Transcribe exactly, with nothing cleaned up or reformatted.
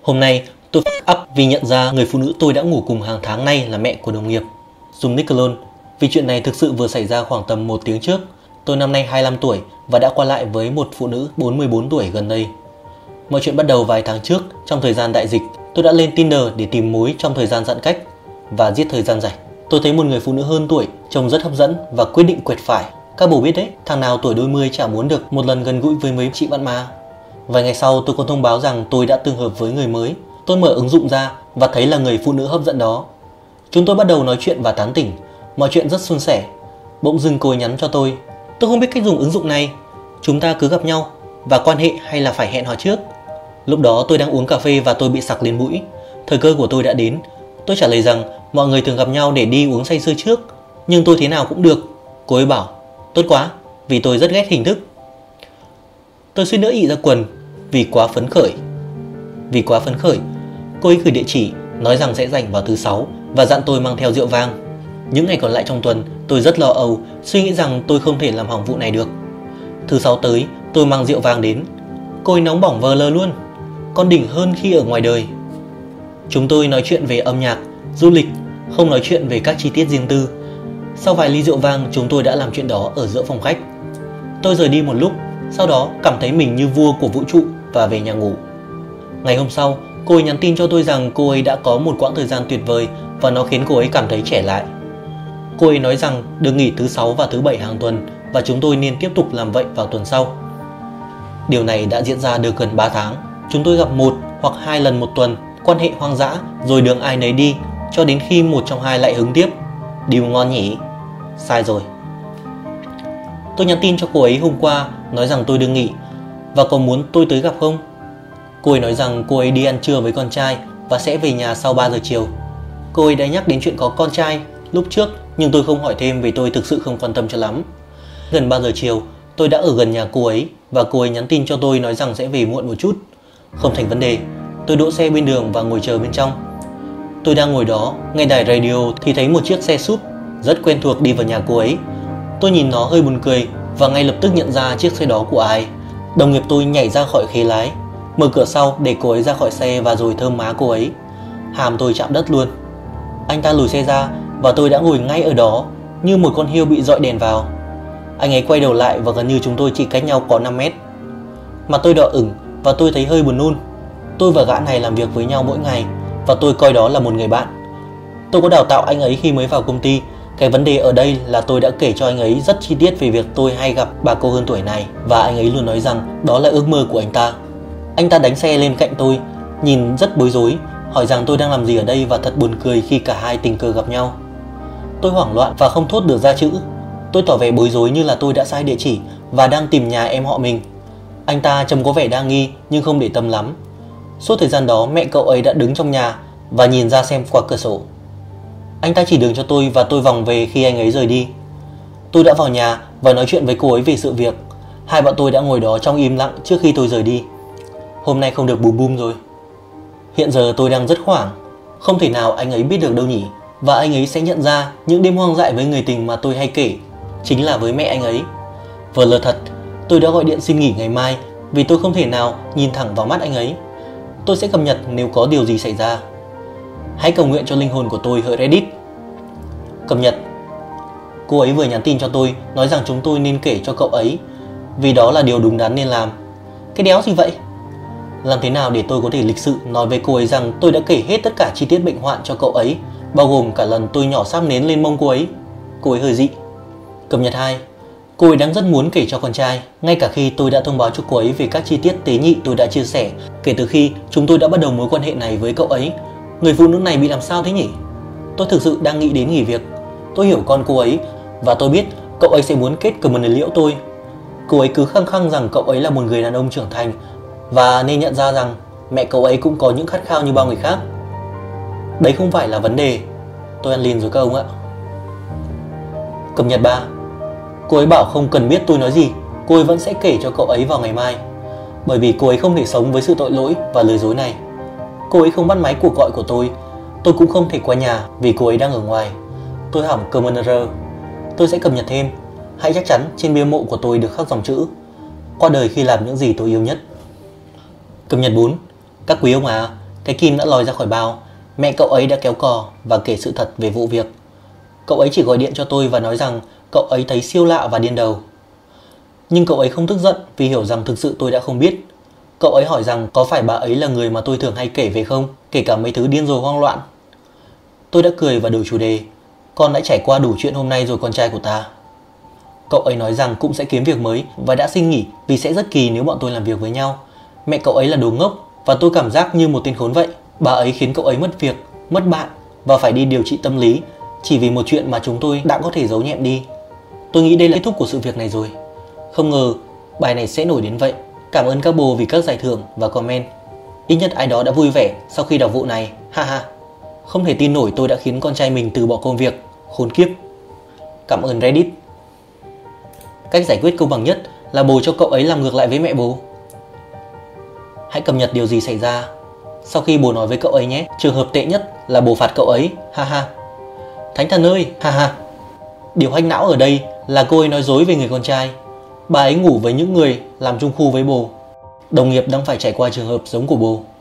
Hôm nay tôi fuck up vì nhận ra người phụ nữ tôi đã ngủ cùng hàng tháng nay là mẹ của đồng nghiệp. Dùng nick clone. Vì chuyện này thực sự vừa xảy ra khoảng tầm một tiếng trước. Tôi năm nay hai mươi lăm tuổi và đã qua lại với một phụ nữ bốn mươi bốn tuổi gần đây. Mọi chuyện bắt đầu vài tháng trước. Trong thời gian đại dịch, tôi đã lên Tinder để tìm mối trong thời gian giãn cách và giết thời gian rảnh. Tôi thấy một người phụ nữ hơn tuổi, trông rất hấp dẫn và quyết định quẹt phải. Các bồ biết đấy, thằng nào tuổi đôi mươi chả muốn được một lần gần gũi với mấy chị bạn mà. Vài ngày sau tôi còn thông báo rằng tôi đã tương hợp với người mới. Tôi mở ứng dụng ra và thấy là người phụ nữ hấp dẫn đó. Chúng tôi bắt đầu nói chuyện và tán tỉnh. Mọi chuyện rất suôn sẻ. Bỗng dưng cô ấy nhắn cho tôi: "Tôi không biết cách dùng ứng dụng này. Chúng ta cứ gặp nhau và quan hệ hay là phải hẹn hò trước?" Lúc đó tôi đang uống cà phê và tôi bị sặc lên mũi. Thời cơ của tôi đã đến. Tôi trả lời rằng mọi người thường gặp nhau để đi uống say sưa trước, nhưng tôi thế nào cũng được. Cô ấy bảo: "Tốt quá, vì tôi rất ghét hình thức." Tôi suýt nữa ị ra quần vì quá phấn khởi. Vì quá phấn khởi, cô ấy gửi địa chỉ, nói rằng sẽ rảnh vào thứ sáu và dặn tôi mang theo rượu vang. Những ngày còn lại trong tuần, tôi rất lo âu, suy nghĩ rằng tôi không thể làm hỏng vụ này được. Thứ sáu tới, tôi mang rượu vang đến. Cô ấy nóng bỏng vờ lờ luôn, còn đỉnh hơn khi ở ngoài đời. Chúng tôi nói chuyện về âm nhạc, du lịch, không nói chuyện về các chi tiết riêng tư. Sau vài ly rượu vang, chúng tôi đã làm chuyện đó ở giữa phòng khách. Tôi rời đi một lúc, sau đó cảm thấy mình như vua của vũ trụ và về nhà ngủ. Ngày hôm sau, cô ấy nhắn tin cho tôi rằng cô ấy đã có một quãng thời gian tuyệt vời và nó khiến cô ấy cảm thấy trẻ lại. Cô ấy nói rằng được nghỉ thứ sáu và thứ bảy hàng tuần và chúng tôi nên tiếp tục làm vậy vào tuần sau. Điều này đã diễn ra được gần ba tháng. Chúng tôi gặp một hoặc hai lần một tuần, quan hệ hoang dã rồi đường ai nấy đi, cho đến khi một trong hai lại hứng tiếp. Điều ngon nhỉ? Sai rồi. Tôi nhắn tin cho cô ấy hôm qua nói rằng tôi được nghỉ và có muốn tôi tới gặp không? Cô ấy nói rằng cô ấy đi ăn trưa với con trai và sẽ về nhà sau ba giờ chiều. Cô ấy đã nhắc đến chuyện có con trai lúc trước, nhưng tôi không hỏi thêm vì tôi thực sự không quan tâm cho lắm. Gần ba giờ chiều, tôi đã ở gần nhà cô ấy và cô ấy nhắn tin cho tôi nói rằng sẽ về muộn một chút. Không thành vấn đề. Tôi đỗ xe bên đường và ngồi chờ bên trong. Tôi đang ngồi đó, nghe đài radio thì thấy một chiếc xe súp rất quen thuộc đi vào nhà cô ấy. Tôi nhìn nó hơi buồn cười và ngay lập tức nhận ra chiếc xe đó của ai. Đồng nghiệp tôi nhảy ra khỏi ghế lái, mở cửa sau để cô ấy ra khỏi xe và rồi thơm má cô ấy. Hàm tôi chạm đất luôn. Anh ta lùi xe ra và tôi đã ngồi ngay ở đó như một con hươu bị dọi đèn vào. Anh ấy quay đầu lại và gần như chúng tôi chỉ cách nhau có năm mét. Mặt tôi đỏ ửng và tôi thấy hơi buồn nôn. Tôi và gã này làm việc với nhau mỗi ngày và tôi coi đó là một người bạn. Tôi có đào tạo anh ấy khi mới vào công ty. Cái vấn đề ở đây là tôi đã kể cho anh ấy rất chi tiết về việc tôi hay gặp bà cô hơn tuổi này và anh ấy luôn nói rằng đó là ước mơ của anh ta. Anh ta đánh xe lên cạnh tôi, nhìn rất bối rối, hỏi rằng tôi đang làm gì ở đây và thật buồn cười khi cả hai tình cờ gặp nhau. Tôi hoảng loạn và không thốt được ra chữ. Tôi tỏ vẻ bối rối như là tôi đã sai địa chỉ và đang tìm nhà em họ mình. Anh ta trông có vẻ đa nghi nhưng không để tâm lắm. Suốt thời gian đó mẹ cậu ấy đã đứng trong nhà và nhìn ra xem qua cửa sổ. Anh ta chỉ đường cho tôi và tôi vòng về khi anh ấy rời đi. Tôi đã vào nhà và nói chuyện với cô ấy về sự việc. Hai bọn tôi đã ngồi đó trong im lặng trước khi tôi rời đi. Hôm nay không được bùm bùm rồi. Hiện giờ tôi đang rất hoảng. Không thể nào anh ấy biết được đâu nhỉ. Và anh ấy sẽ nhận ra những đêm hoang dại với người tình mà tôi hay kể chính là với mẹ anh ấy. Vờ lờ thật, tôi đã gọi điện xin nghỉ ngày mai vì tôi không thể nào nhìn thẳng vào mắt anh ấy. Tôi sẽ cập nhật nếu có điều gì xảy ra. Hãy cầu nguyện cho linh hồn của tôi hỡi Reddit. Cập nhật. Cô ấy vừa nhắn tin cho tôi nói rằng chúng tôi nên kể cho cậu ấy vì đó là điều đúng đắn nên làm. Cái đéo gì vậy? Làm thế nào để tôi có thể lịch sự nói với cô ấy rằng tôi đã kể hết tất cả chi tiết bệnh hoạn cho cậu ấy, bao gồm cả lần tôi nhỏ sáp nến lên mông cô ấy? Cô ấy hơi dị. Cập nhật hai. Cô ấy đang rất muốn kể cho con trai, ngay cả khi tôi đã thông báo cho cô ấy về các chi tiết tế nhị tôi đã chia sẻ kể từ khi chúng tôi đã bắt đầu mối quan hệ này với cậu ấy. Người phụ nữ này bị làm sao thế nhỉ? Tôi thực sự đang nghĩ đến nghỉ việc. Tôi hiểu con cô ấy và tôi biết cậu ấy sẽ muốn kết cầm mần liễu tôi. Cô ấy cứ khăng khăng rằng cậu ấy là một người đàn ông trưởng thành và nên nhận ra rằng mẹ cậu ấy cũng có những khát khao như bao người khác. Đấy không phải là vấn đề. Tôi ăn liền rồi các ông ạ. Cập nhật ba. Cô ấy bảo không cần biết tôi nói gì, cô ấy vẫn sẽ kể cho cậu ấy vào ngày mai, bởi vì cô ấy không thể sống với sự tội lỗi và lừa dối này. Cô ấy không bắt máy cuộc gọi của tôi. Tôi cũng không thể qua nhà vì cô ấy đang ở ngoài. Tôi hỏng Commander. Tôi sẽ cập nhật thêm. Hãy chắc chắn trên bia mộ của tôi được khắc dòng chữ: qua đời khi làm những gì tôi yêu nhất. Cập nhật bốn. Các quý ông à, Cái kim đã lòi ra khỏi bao. Mẹ cậu ấy đã kéo cò và kể sự thật về vụ việc. Cậu ấy chỉ gọi điện cho tôi và nói rằng cậu ấy thấy siêu lạ và điên đầu. Nhưng cậu ấy không tức giận vì hiểu rằng thực sự tôi đã không biết. Cậu ấy hỏi rằng có phải bà ấy là người mà tôi thường hay kể về không, kể cả mấy thứ điên rồ hoang loạn. Tôi đã cười và đổi chủ đề. Con đã trải qua đủ chuyện hôm nay rồi con trai của ta. Cậu ấy nói rằng cũng sẽ kiếm việc mới và đã xin nghỉ vì sẽ rất kỳ nếu bọn tôi làm việc với nhau. Mẹ cậu ấy là đồ ngốc và tôi cảm giác như một tên khốn vậy. Bà ấy khiến cậu ấy mất việc, mất bạn và phải đi điều trị tâm lý chỉ vì một chuyện mà chúng tôi đã có thể giấu nhẹm đi. Tôi nghĩ đây là kết thúc của sự việc này rồi. Không ngờ bài này sẽ nổi đến vậy. Cảm ơn các bồ vì các giải thưởng và comment. Ít nhất ai đó đã vui vẻ sau khi đọc vụ này. Ha ha. Không thể tin nổi tôi đã khiến con trai mình từ bỏ công việc. Khốn kiếp. Cảm ơn Reddit. Cách giải quyết công bằng nhất là bồ cho cậu ấy làm ngược lại với mẹ bồ. Hãy cập nhật điều gì xảy ra sau khi bồ nói với cậu ấy nhé. Trường hợp tệ nhất là bồ phạt cậu ấy. Ha ha. Thánh thần ơi. Ha ha. Điều hack não ở đây là cô ấy nói dối về người con trai. Bà ấy ngủ với những người làm chung khu với bồ. Đồng nghiệp đang phải trải qua trường hợp giống của bồ.